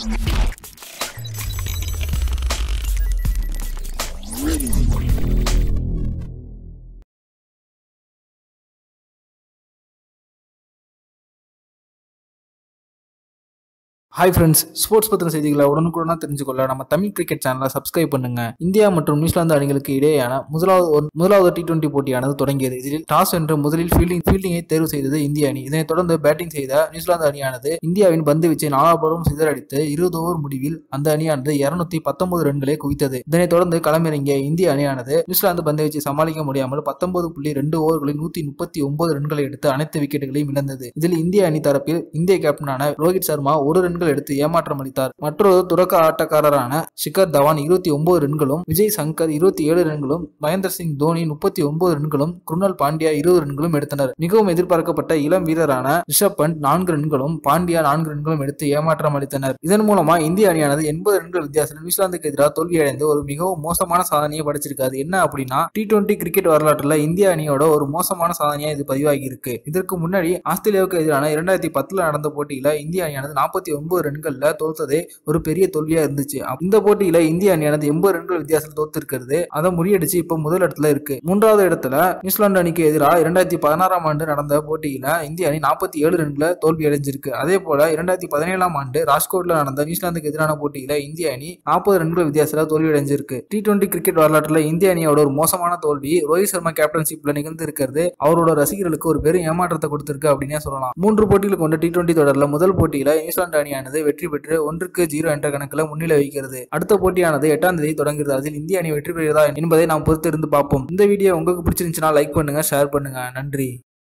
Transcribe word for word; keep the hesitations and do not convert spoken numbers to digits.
Hi friends, sports பத்தின செய்திகளை உடனுக்குடனா தெரிஞ்சுக்கொள்ள நம்ம தமிழ் கிரிக்கெட் சேனலை சப்ஸ்கிரைப் பண்ணுங்க. இந்தியா மற்றும் நியூசிலாந்து அணிகளுக்கு இடையேயான முதலாவது முதலாவது டி டுவெண்டி போட்டியானது தொடங்கியது. இதில் டாஸ் வென்று முதலில் ஃபீல்டிங் ஃபீல்டிங்கை தேர்வு செய்தது இந்திய அணி. இதனைத் தொடர்ந்து பேட்டிங் செய்த நியூசிலாந்து அணியானது இந்தியாவின் பந்து வீச்சை நாலாபுரம் சிதறடித்து இருபது ஓவர் முடிவில் அந்த அணியானது இருநூத்தி பத்தொன்பது ரன்களை குவித்தது. இதனைத் தொடர்ந்து களமிறங்கிய இந்திய அணியானது நியூசிலாந்து பந்து வீச்சை சமாளிக்க முடியாமல் பத்தொன்பது புள்ளி ரெண்டு ஓவர்களில் நூத்தி முப்பத்தி ஒன்பது ரன்களை எடுத்து அனைத்து விக்கெட்டுகளையும் இழந்தது. இதில் இந்திய அணி தரப்பில் இந்திய கேப்டனான ரோஹித் சர்மா ஒரு ரன்கள் எடுத்து ஏமாற்றம் அளித்தார். மற்றொரு தொடக்க ஆட்டக்காரரான ஷிகர் தவான் இருபத்தி ஒன்பது ரன்களும், விஜய் சங்கர் இருபத்தி ஏழு ரன்களும், மகேந்திர சிங் தோனி முப்பத்தி ஒன்பது ரன்களும், குருணால் பாண்டியா இருபது ரன்களும் எடுத்தனர். மிகவும் எதிர்பார்க்கப்பட்ட இளம் வீரரான ரிஷப் பண்ட் நான்கு ரன்களும், பாண்டியா நான்கு ரன்களும் எடுத்து ஏமாற்றம் அளித்தனர். இதன் மூலமா இந்திய அணியானது எண்பது ரன்கள் வித்தியாசத்தில் நியூசிலாந்துக்கு எதிராக தோல்வியடைந்து ஒரு மிகவும் மோசமான சாதனையை படைச்சிருக்காது. என்ன அப்படின்னா டி டுவெண்டி கிரிக்கெட் வரலாற்றுல இந்திய அணியோட ஒரு மோசமான சாதனையா இது பதிவாகி இருக்கு. இதற்கு முன்னாடி ஆஸ்திரேலியாவுக்கு எதிரான இரண்டாயிரத்தி பத்துல நடந்த போட்டியில இந்திய அணியானது நாற்பத்தி ஒன்பது ரன்கள் தோல்த்ததே ஒரு பெரிய தோல்வியா இருந்துச்சு. இந்த போட்டியில இந்திய அணியானது எண்பது ரன்கள் வித்தியாசத்தில் தோத்து இருக்கிறது. அதை முறியடிச்சு இப்ப முதல் இடத்துல இருக்கு. மூன்றாவது இடத்துல நியூசிலாந்து அணிக்கு எதிராக இரண்டாயிரத்தி பதினாறாம் ஆண்டு நடந்த போட்டியில இந்திய அணி நாற்பத்தி ஏழு ரன்களை தோல்வி அடைஞ்சிருக்கு. அதே போல இரண்டாயிரத்தி பதினேழாம் ஆண்டு ராஜ்கோட்ல நடந்த நியூசிலாந்துக்கு எதிரான போட்டியில இந்திய அணி நாற்பது ரன்கள் வித்தியாசத்தில் தோல்வி அடைஞ்சிருக்கு. டி டுவெண்டி கிரிக்கெட் வரலாற்றுல இந்திய அணியோட ஒரு மோசமான தோல்வி ரோஹித் சர்மா கேப்டன்ஷிப்ல நிகழ்ந்து இருக்கிறது அவரோட ரசிகர்களுக்கு ஒரு பெரும் ஏமாற்றத்தை கொடுத்திருக்கு அப்படின்னே சொல்லலாம். மூன்று போட்டிகள் கொண்ட டி டுவெண்டி தொடர்ல முதல் போட்டியில நியூசிலாந்து அணியானது வெற்றி பெற்று ஒன்றுக்கு ஜீரோ என்ற கணக்கில் முன்னிலை வகிக்கிறது. அடுத்த போட்டியானது எட்டாம் தேதி தொடங்குகிறது. அதில் இந்திய அணி வெற்றி பெறுகிறதா என்பதை நாம் பொறுத்திருந்து பார்ப்போம். இந்த வீடியோ உங்களுக்கு பிடிச்சிருந்துச்சுன்னா லைக் பண்ணுங்க, ஷேர் பண்ணுங்க. நன்றி.